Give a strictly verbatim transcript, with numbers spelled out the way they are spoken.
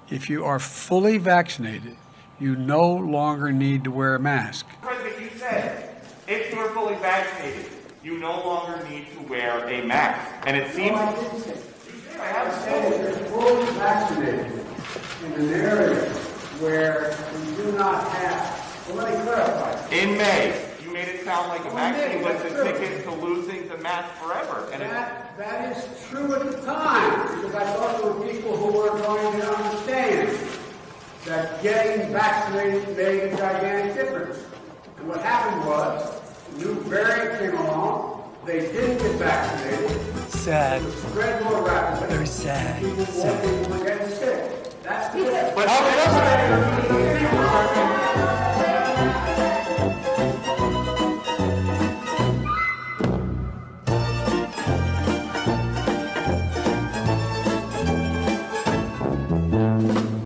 If you are fully vaccinated, you no longer need to wear a mask. President, you said if you are fully vaccinated, you no longer need to wear a mask. And it seems... No, I didn't say. I have said if you're fully vaccinated in an area where you do not have... Well, let me clarify. In May, you made it sound like a vaccine was the ticket to losing the mask forever. And that, that is true at the time, because I thought there were people who were going to understand that getting vaccinated made a gigantic difference. And what happened was, a new variant came along, they didn't get vaccinated. Sad. It spread more rapidly. Very sad. People, sad. more people were getting sick. That's the difference. But how